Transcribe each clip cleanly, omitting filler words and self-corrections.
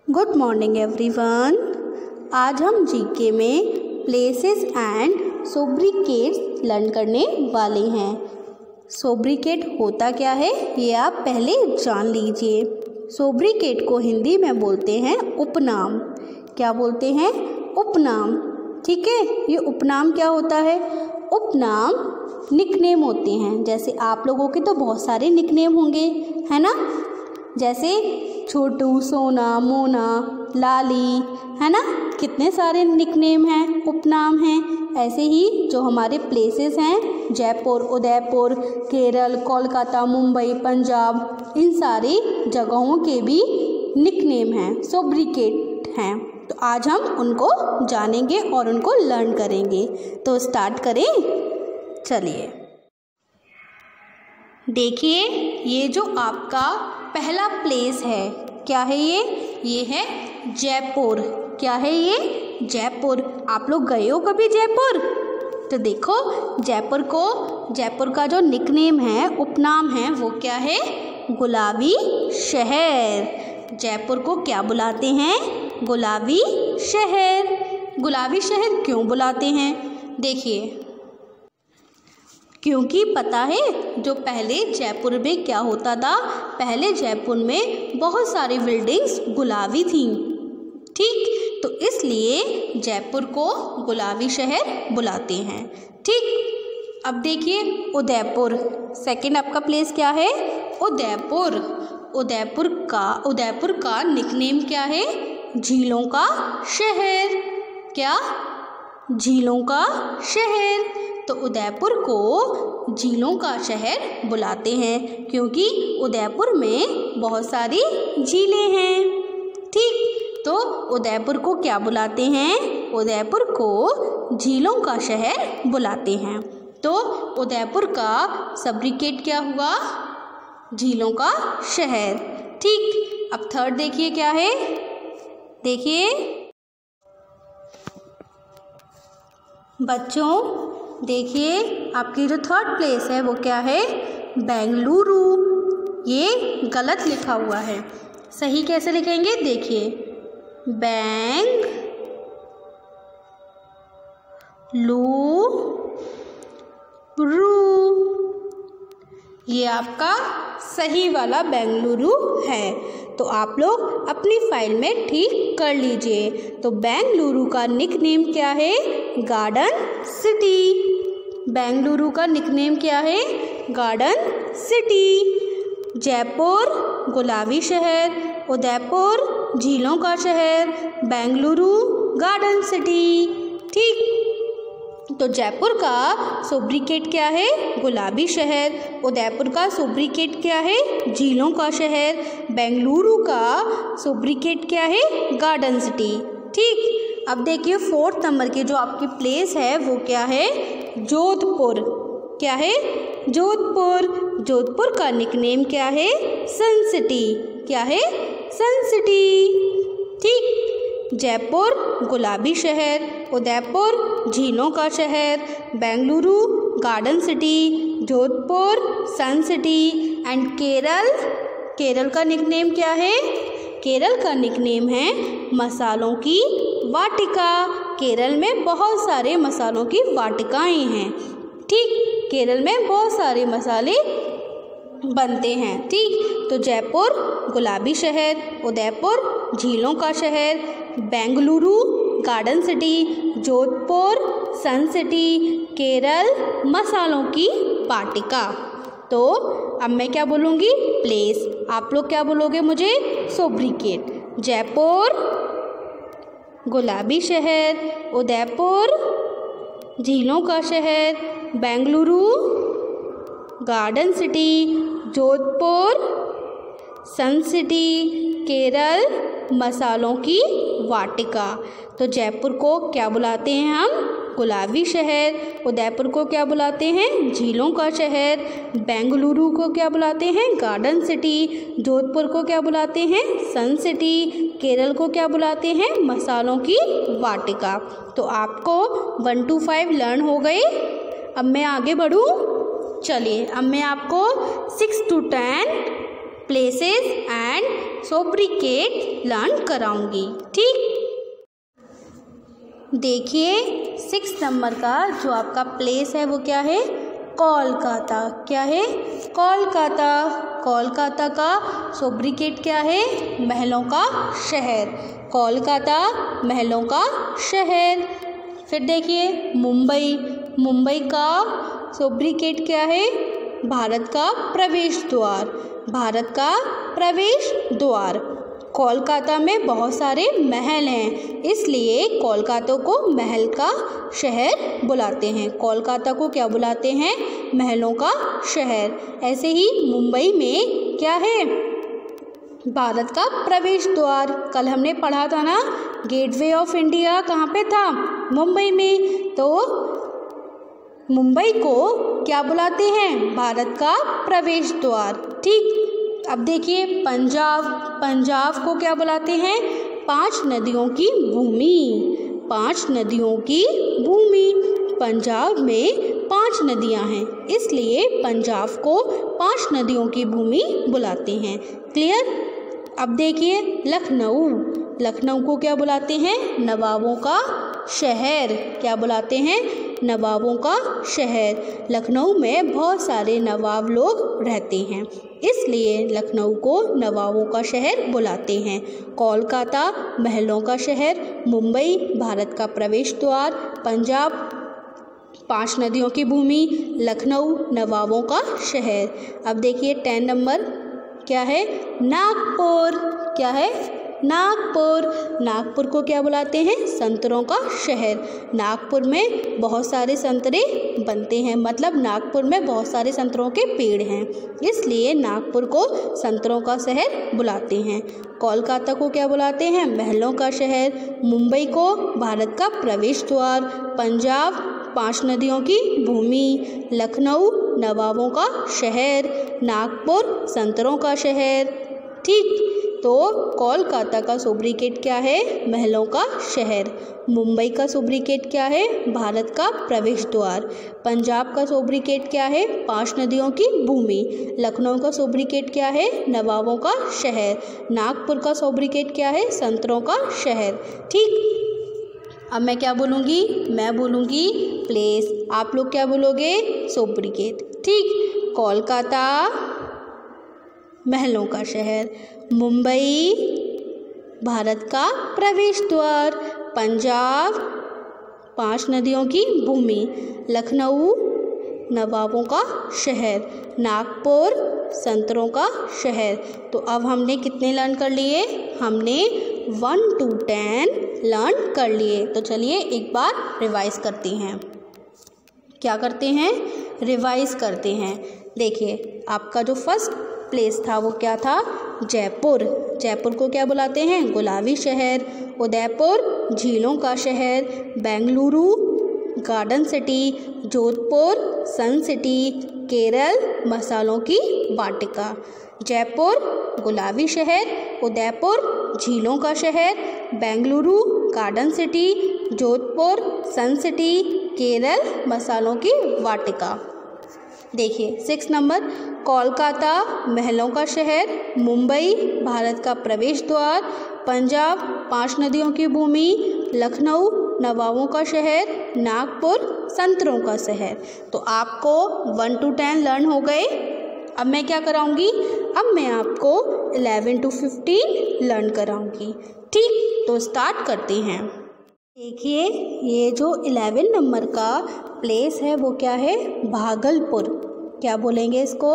Good morning everyone. आज हम GK में प्लेसेस एंड सोब्रिकेट्स लर्न करने वाले हैं। सोब्रिकेट होता क्या है ये आप पहले जान लीजिए। सोब्रिकेट को हिंदी में बोलते हैं उपनाम। क्या बोलते हैं? उपनाम। ठीक है, ये उपनाम क्या होता है? उपनाम निकनेम होते हैं। जैसे आप लोगों के तो बहुत सारे निकनेम होंगे, है ना? जैसे छोटू, सोना, मोना, लाली, है ना? कितने सारे निकनेम हैं, उपनाम हैं। ऐसे ही जो हमारे प्लेसेस हैं, जयपुर, उदयपुर, केरल, कोलकाता, मुंबई, पंजाब, इन सारी जगहों के भी निकनेम हैं, सोब्रिकेट हैं। तो आज हम उनको जानेंगे और उनको लर्न करेंगे। तो स्टार्ट करें, चलिए। देखिए, ये जो आपका पहला प्लेस है, क्या है ये? ये है जयपुर। क्या है ये? जयपुर। आप लोग गए हो कभी जयपुर? तो देखो, जयपुर का जो निकनेम है, उपनाम है, वो क्या है? गुलाबी शहर। जयपुर को क्या बुलाते हैं? गुलाबी शहर। गुलाबी शहर क्यों बुलाते हैं? देखिए, क्योंकि पता है जो पहले जयपुर में क्या होता था, पहले जयपुर में बहुत सारी बिल्डिंग्स गुलाबी थीं। ठीक, तो इसलिए जयपुर को गुलाबी शहर बुलाते हैं। ठीक, अब देखिए उदयपुर। सेकंड आपका प्लेस क्या है? उदयपुर। उदयपुर का निकनेम क्या है? झीलों का शहर। क्या? झीलों का शहर। तो उदयपुर को झीलों का शहर बुलाते हैं क्योंकि उदयपुर में बहुत सारी झीलें हैं। ठीक, तो उदयपुर को क्या बुलाते हैं? उदयपुर को झीलों का शहर बुलाते हैं। तो उदयपुर का सोब्रिकेट क्या हुआ? झीलों का शहर। ठीक, अब थर्ड देखिए क्या है? देखिए बच्चों, देखिए आपकी जो थर्ड प्लेस है वो क्या है? बेंगलुरु। ये गलत लिखा हुआ है, सही कैसे लिखेंगे? देखिए, बेंगलुरु, ये आपका सही वाला बेंगलुरु है। तो आप लोग अपनी फाइल में ठीक कर लीजिए। तो बेंगलुरु का निकनेम क्या है? Garden city. बेंगलुरु का निकनेम क्या है? Garden city. जयपुर गुलाबी शहर, उदयपुर झीलों का शहर, बेंगलुरु गार्डन सिटी। ठीक, तो जयपुर का सोब्रिकेट क्या है? गुलाबी शहर। उदयपुर का सोब्रिकेट क्या है? झीलों का शहर। बेंगलुरु का सोब्रिकेट क्या है? Garden city. ठीक, अब देखिए फोर्थ नंबर की जो आपकी प्लेस है वो क्या है? जोधपुर। क्या है? जोधपुर। जोधपुर का निकनेम क्या है? Sun city. क्या है? Sun city. ठीक, जयपुर गुलाबी शहर, उदयपुर झीलों का शहर, Bengaluru garden city, Jodhpur sun city and Kerala का निकनेम क्या है? केरल का निकनेम है मसालों की वाटिका। केरल में बहुत सारे मसालों की वाटिकाएं हैं। ठीक, केरल में बहुत सारे मसाले बनते हैं। ठीक, तो जयपुर गुलाबी शहर, उदयपुर झीलों का शहर, Bengaluru garden city, Jodhpur sun city, Kerala मसालों की वाटिका। तो अब मैं क्या बोलूँगी? प्लेस। आप लोग क्या बोलोगे मुझे? सोब्रिकेट। जयपुर गुलाबी शहर, उदयपुर झीलों का शहर, Bengaluru garden city, Jodhpur sun city, Kerala मसालों की वाटिका। तो जयपुर को क्या बुलाते हैं हम? गुलाबी शहर। उदयपुर को क्या बुलाते हैं? झीलों का शहर। बेंगलुरु को क्या बुलाते हैं? Garden city. जोधपुर को क्या बुलाते हैं? सन सिटी। केरल को क्या बुलाते हैं? मसालों की वाटिका। तो आपको 1 to 5 लर्न हो गए। अब मैं आगे बढ़ूँ, चलिए अब मैं आपको 6 to 10 places and sobriquet learn कराऊंगी। ठीक, देखिए 6 नंबर का जो आपका प्लेस है वो क्या है? कोलकाता। क्या है? कोलकाता। कोलकाता का सोब्रिकेट क्या है? महलों का शहर। कोलकाता महलों का शहर। फिर देखिए मुंबई। मुंबई का सोब्रिकेट क्या है? भारत का प्रवेश द्वार। भारत का प्रवेश द्वार। कोलकाता में बहुत सारे महल हैं, इसलिए कोलकाता को महल का शहर बुलाते हैं। कोलकाता को क्या बुलाते हैं? महलों का शहर। ऐसे ही मुंबई में क्या है? भारत का प्रवेश द्वार। कल हमने पढ़ा था ना, गेटवे ऑफ इंडिया कहाँ पे था? मुंबई में। तो मुंबई को क्या बुलाते हैं? भारत का प्रवेश द्वार। ठीक, अब देखिए पंजाब। पंजाब को क्या बुलाते हैं? 5 नदियों की भूमि। 5 नदियों की भूमि। पंजाब में 5 नदियां हैं, इसलिए पंजाब को 5 नदियों की भूमि बुलाते हैं। क्लियर? अब देखिए लखनऊ। लखनऊ को क्या बुलाते हैं? नवाबों का शहर। क्या बुलाते हैं? नवाबों का शहर। लखनऊ में बहुत सारे नवाब लोग रहते हैं, इसलिए लखनऊ को नवाबों का शहर बुलाते हैं। कोलकाता महलों का शहर। मुंबई भारत का प्रवेश द्वार। पंजाब 5 नदियों की भूमि। लखनऊ नवाबों का शहर। अब देखिए 10 नंबर क्या है? नागपुर। क्या है? नागपुर। नागपुर को क्या बुलाते हैं? संतरों का शहर। नागपुर में बहुत सारे संतरे बनते हैं, मतलब नागपुर में बहुत सारे संतरों के पेड़ हैं, इसलिए नागपुर को संतरों का शहर बुलाते हैं। कोलकाता को क्या बुलाते हैं? महलों का शहर। मुंबई को भारत का प्रवेश द्वार। पंजाब 5 नदियों की भूमि। लखनऊ नवाबों का शहर। नागपुर संतरों का शहर। ठीक, तो कोलकाता का सोब्रिकेट क्या है? महलों का शहर। मुंबई का सोब्रिकेट क्या है? भारत का प्रवेश द्वार। पंजाब का सोब्रिकेट क्या है? 5 नदियों की भूमि। लखनऊ का सोब्रिकेट क्या है? नवाबों का शहर। नागपुर का सोब्रिकेट क्या है? संतरों का शहर। ठीक, अब मैं क्या बोलूँगी? मैं बोलूँगी प्लेस, आप लोग क्या बोलोगे? सोब्रिकेट। ठीक, कोलकाता महलों का शहर। मुंबई भारत का प्रवेश द्वार। पंजाब 5 नदियों की भूमि। लखनऊ नवाबों का शहर। नागपुर संतरों का शहर। तो अब हमने कितने लर्न कर लिए? हमने 1 to 10 लर्न कर लिए। तो चलिए एक बार रिवाइज करते हैं। क्या करते हैं? रिवाइज करते हैं। देखिए आपका जो फर्स्ट प्लेस था वो क्या था? जयपुर। जयपुर को क्या बुलाते हैं? गुलाबी शहर। उदयपुर झीलों का शहर। Bengaluru garden city. Jodhpur sun city. Kerala मसालों की वाटिका। जयपुर गुलाबी शहर। उदयपुर झीलों का शहर। Bengaluru garden city. Jodhpur sun city. Kerala मसालों की वाटिका। देखिए 6 नंबर कोलकाता महलों का शहर। मुंबई भारत का प्रवेश द्वार। पंजाब 5 नदियों की भूमि। लखनऊ नवाबों का शहर। नागपुर संतरों का शहर। तो आपको 1 to 10 लर्न हो गए। अब मैं क्या कराऊंगी? अब मैं आपको 11 to 15 लर्न कराऊंगी। ठीक, तो स्टार्ट करते हैं। देखिए ये जो 11 नंबर का प्लेस है वो क्या है? भागलपुर। क्या बोलेंगे इसको?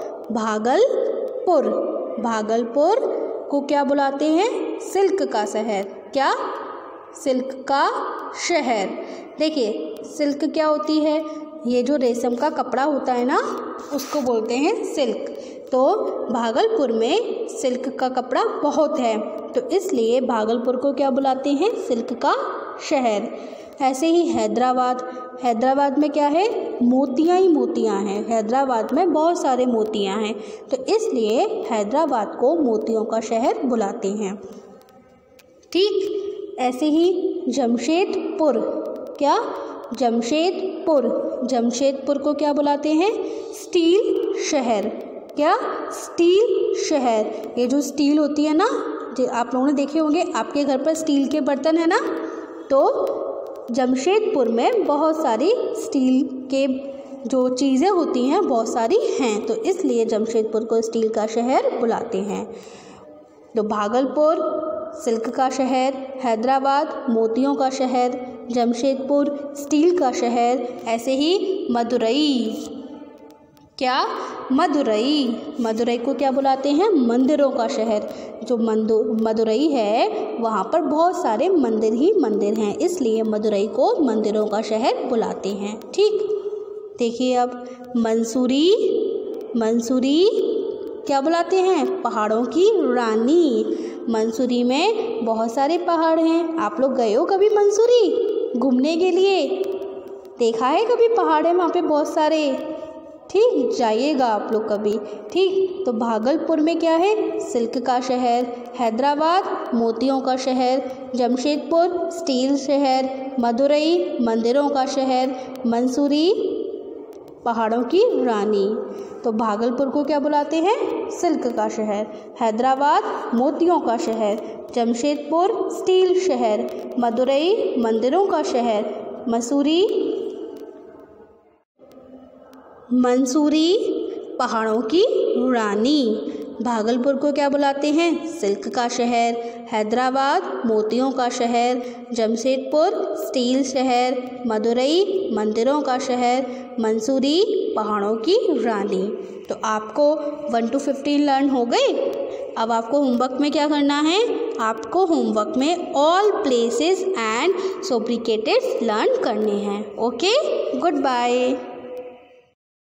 भागलपुर। भागलपुर को क्या बुलाते हैं? सिल्क का शहर। क्या? सिल्क का शहर। देखिए सिल्क क्या होती है? ये जो रेशम का कपड़ा होता है ना, उसको बोलते हैं सिल्क। तो भागलपुर में सिल्क का कपड़ा बहुत है, तो इसलिए भागलपुर को क्या बुलाते हैं? सिल्क का शहर। ऐसे ही हैदराबाद। हैदराबाद में क्या है? मोतियाँ ही मोतियाँ हैं। हैदराबाद में बहुत सारे मोतियाँ हैं, तो इसलिए हैदराबाद को मोतियों का शहर बुलाते हैं। ठीक, ऐसे ही जमशेदपुर। क्या? जमशेदपुर। जमशेदपुर को क्या बुलाते हैं? स्टील शहर। क्या? स्टील शहर। ये जो स्टील होती है ना, जो आप लोगों ने देखे होंगे, आपके घर पर स्टील के बर्तन है ना, तो जमशेदपुर में बहुत सारी स्टील के जो चीज़ें होती हैं बहुत सारी हैं, तो इसलिए जमशेदपुर को स्टील का शहर बुलाते हैं। तो भागलपुर सिल्क का शहर, हैदराबाद मोतियों का शहर, जमशेदपुर स्टील का शहर, ऐसे ही मदुरई, क्या? मदुरई को क्या बुलाते हैं? मंदिरों का शहर। जो मदुरई है वहाँ पर बहुत सारे मंदिर ही मंदिर हैं, इसलिए मदुरई को मंदिरों का शहर बुलाते हैं। ठीक, देखिए अब मंसूरी क्या बुलाते हैं? पहाड़ों की रानी। मंसूरी में बहुत सारे पहाड़ हैं। आप लोग गए हो कभी मंसूरी घूमने के लिए? देखा है कभी पहाड़ है वहाँ पे बहुत सारे? ठीक, जाइएगा आप लोग कभी। ठीक, तो भागलपुर में क्या है? सिल्क का शहर, हैदराबाद मोतियों का शहर, जमशेदपुर स्टील शहर, मदुरई मंदिरों का शहर, मंसूरी पहाड़ों की रानी। तो भागलपुर को क्या बुलाते हैं? सिल्क का शहर, हैदराबाद मोतियों का शहर, जमशेदपुर स्टील शहर, मदुरई मंदिरों का शहर, मंसूरी पहाड़ों की रानी। भागलपुर को क्या बुलाते हैं? सिल्क का शहर, हैदराबाद मोतियों का शहर, जमशेदपुर स्टील शहर, मदुरई मंदिरों का शहर, मंसूरी पहाड़ों की रानी। तो आपको 1 to 15 लर्न हो गए। अब आपको होमवर्क में क्या करना है? आपको होमवर्क में all places and sobriquets learn करने हैं। Okay, good bye.